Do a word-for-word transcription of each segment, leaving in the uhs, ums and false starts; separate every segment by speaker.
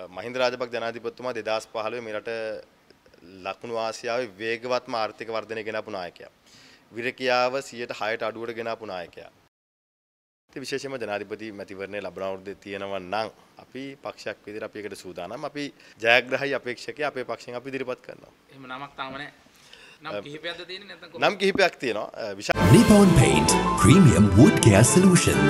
Speaker 1: මහින්ද රාජපක්ෂ ජනාධිපතිතුමා දෙදාස් පහළොව මේ රට ලකුණු ආසියාවේ වේගවත්ම ආර්ථික වර්ධනය ගෙනාපු නායකයා. විරකියාව සියයට හයට අඩුවට ගෙනාපු නායකයා. ඒ විශේෂයෙන්ම ජනාධිපති මැතිවරණය ලබන අවුරුද්දේ තියෙනවා නම් අපි පක්ෂයක් විදිහට අපි ඒකට සූදානම්. අපි ජයග්‍රහයි අපේක්ෂකයා අපේ පක්ෂයෙන් අපි ඉදිරිපත් කරනවා.
Speaker 2: එහෙම නමක් තාම නැහැ. නම් කිහිපයක්ද තියෙන්නේ නැත්නම් කොහොමද?
Speaker 1: නම් කිහිපයක් තියෙනවා.
Speaker 3: Nippon Paint Premium Wood Care Solutions.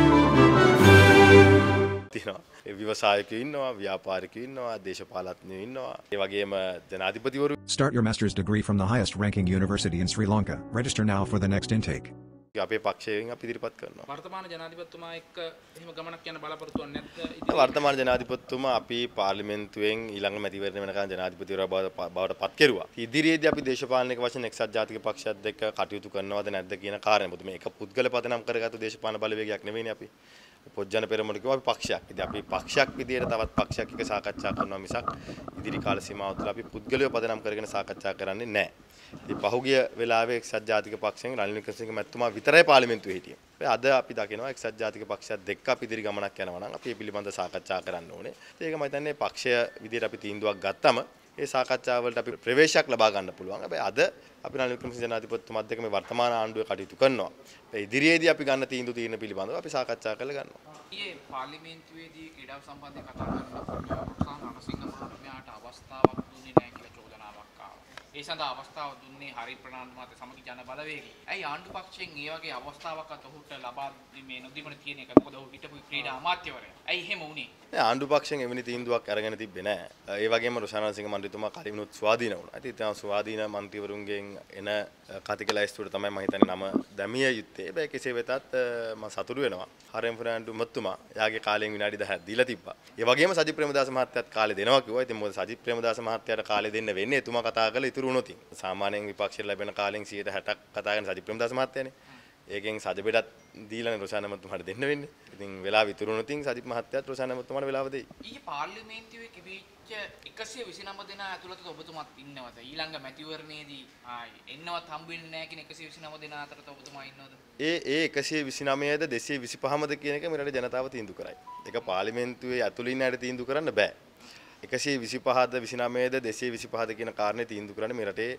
Speaker 1: තියෙනවා. ව්‍යවසායකයෝ ඉන්නවා, ව්‍යාපාරිකයෝ ඉන්නවා, දේශපාලඥයෝ ඉන්නවා. ඒ වගේම ජනාධිපතිවරු.
Speaker 4: Start your master's degree from the highest ranking university in Sri Lanka. Register now for the next intake.
Speaker 1: අපේ පක්ෂයෙන් අපි ඉදිරිපත් කරනවා.
Speaker 2: වර්තමාන ජනාධිපතිතුමා එක්ක එහෙම ගමනක් යන බලාපොරොත්තු වෙන්නේ නැත්ද?
Speaker 1: වර්තමාන ජනාධිපතිතුමා අපි පාර්ලිමේන්තුවෙන් ඊළඟ මැතිවරණය වෙනකන් ජනාධිපතිවරයා බවට පත් කෙරුවා. ඉදිරියේදී අපි දේශපාලනික වශයෙන් එක්සත් ජාතික පක්ෂයත් එක්ක කටයුතු කරනවද නැද්ද කියන කාරණේ. මොකද මේක පුද්ගල පදනම් කරගත්තු දේශපාලන බලවේගයක් නෙවෙයිනේ අපි. පොජ්ජන පෙරමුණ කිව්වා අපි පක්ෂයක්. ඉතින් අපි පක්ෂයක් විදියට තවත් පක්ෂයක් එක්ක සාකච්ඡා කරනවා මිසක් ඉදිරි කාල සීමාව තුළ අපි පුද්ගලයෝ පදනම් කරගෙන සාකච්ඡා කරන්නේ නැහැ. ඉතින් පහුගිය වෙලාවේ එක්සත් ජාතික පක්ෂයෙන් රනිල් වික්‍රමසිංහ මැතිතුමා විතරයි පාර්ලිමේන්තුවේ හිටියේ. අද අපි දකිනවා එක්සත් ජාතික පක්ෂයත් දෙක අපි ඉදිරි ගමනක් යනවා නම් අපි මේ පිළිබඳව සාකච්ඡා කරන්න ඕනේ. ඒක මම හිතන්නේ පක්ෂය විදියට අපි තීන්දුවක් ගත්තම ඒ සාකච්ඡාව වලට අපි ප්‍රවේශයක් ලබා ගන්න පුළුවන්. හැබැයි අද අපි රනිල් වික්‍රමසිංහ ජනාධිපතිතුමාත් එක්ක මේ වර්තමාන ආණ්ඩුවේ කටයුතු කරනවා. ඒ ඉදිරියේදී අපි ගන්න තීන්දුව తీරන පිළිබඳව අපි සාකච්ඡා කරලා ගන්නවා.
Speaker 2: ඊයේ පාර්ලිමේන්තුවේදී ක්‍රීඩාව සම්බන්ධයෙන් කතා කරනකොට රොක්සාන් රණසිංහ මහත්මයාට අවස්ථාවක් දුන්නේ නැහැ කියලා චෝදනාවක් ආවා. ඒ සඳහා අවස්ථාව දුන්නේ හරි ප්‍රනාන්දු මහතා සමගි ජන බලවේගය. ඇයි ආණ්ඩු පක්ෂයෙන් මේ වගේ අවස්ථාවක් අත ඔහුට ලබා දීමේ නොදීමන තියෙන එක? මොකද ඔහු හිටපු ක්‍රීඩා අමාත්‍යවරයා. ඇයි එහෙම වුනේ?
Speaker 1: ආණ්ඩු පක්ෂයෙන් එවැනි තීන්දුවක් අරගෙන තිබ්බේ නැහැ. ඒ වගේම රොෂාන් රණසිංහ මන්ත්‍රීතුමා කලිනුත් ස්වාධීන වුණා. ඉතින් ඒ ස්වාධීන මන්ත්‍රීවරුන්ගෙන් එන කතික ලයිස්තුවට තමයි මම හිතන්නේ නම දැමිය යුත්තේ. හැබැයි කෙසේ වෙතත් මම සතුටු වෙනවා. හරෙන් ෆර්නෑන්ඩු මහත්මයා එයාගේ කාලයෙන් විනාඩි දහයක් දීලා තිබ්බා. ඒ වගේම සජිත් ප්‍රේමදාස මහත්තයාත් කාලේ දෙනවා කිව්වා. ඉතින් මොකද සජිත් ප්‍රේමදාස මහත්තයාට කාලේ දෙන්න වෙන්නේ එතුමා කතා කරලා ඉතුරු වුණොත්. සාමාන්‍යයෙන් විපක්ෂයට ලැබෙන කාලෙන් සියයට හැටක් කතා කරන සජිත් ප්‍රේමදාස මහත්තයානේ. ඒකෙන් සජබෙඩත් දීලානේ රොෂාන් මහත්මයාට දෙන්න වෙන්නේ. ඉතින් වෙලාව ඉතුරු වුණොත් සජිත් මහත්තයාත් රොෂාන් මහත්මයාට වෙලාව දෙයි.
Speaker 2: ඊයේ පාර්ලිමේන්තුවේ කිවිච්ච එකසිය විසිනම දෙනා ඇතුළත ඔබතුමාත් ඉන්නවද? ඊළඟ මැතිවරණයේදී ආයි එන්නවත් හම්බ වෙන්නේ නැහැ කියන එකසිය විසිනම දෙනා අතරත ඔබතුමා ඉන්නවද?
Speaker 1: ඒ ඒ එකසිය විසිනමයද දෙසිය විසිපහමද කියන එක මේ රටේ ජනතාව තීන්දුව කරයි. ඒක පාර්ලිමේන්තුවේ ඇතුළේ ඉන්න අයට තීන්දුව කරන්න බෑ. එකසිය විසිපහද විසිනමයද දෙසිය විසිපහද කියන කාරණේ තීන්දුව කරන්නේ මේ රටේ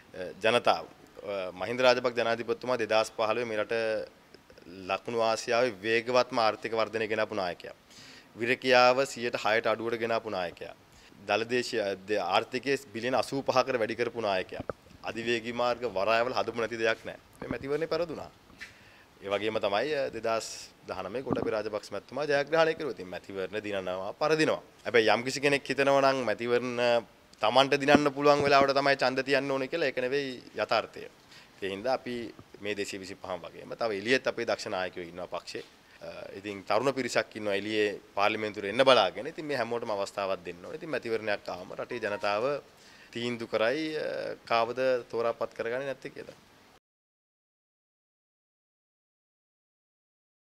Speaker 1: ජනතාව. මහින්ද රාජපක්ෂ ජනාධිපතිතුමා දෙදාස් පහළොව මේ රට ලකුණු ආසියාවේ වේගවත්ම ආර්ථික වර්ධනය ගෙනාපු නායකයා. විරකියාව සියයට හයට අඩුවට ගෙනාපු නායකයා. දලදේශීය ආර්ථිකයේ බිලියන අසූපහකට වැඩි කරපු නායකයා. අධිවේගී මාර්ග වරායවල හදපු නැති දෙයක් නැහැ. මේ මැතිවරණේ පෙරදුනා. ඒ වගේම තමයි දෙදාස් දහනවය කොටබේ රාජපක්ෂ මැතිතුමා ජයග්‍රහණය කරුවා. ඉතින් මැතිවරණ දිනනවා පරදිනවා. හැබැයි යම් කිසි කෙනෙක් හිතනවා නම් මැතිවරණ තමන්ට දිනන්න පුළුවන් වෙලාවට තමයි ඡන්ද තියන්න ඕනේ කියලා ඒක නෙවෙයි යථාර්ථය. ඒ හින්දා අපි මේ දෙසිය විසිපහම වගේම තව එළියෙත් අපේ දක්ෂ නායකයෝ ඉන්නවා පක්ෂේ. ඉතින් තරුණ පිරිසක් ඉන්නවා එළියේ පාර්ලිමේන්තුවට එන්න බලාගෙන. ඉතින් මේ හැමෝටම අවස්ථාවක් දෙන්න ඕනේ. ඉතින් මැතිවරණයක් ආවම රටේ ජනතාව තීන්දුව කරයි කාවද තෝරාපත් කරගන්නේ නැත්තේ කියලා.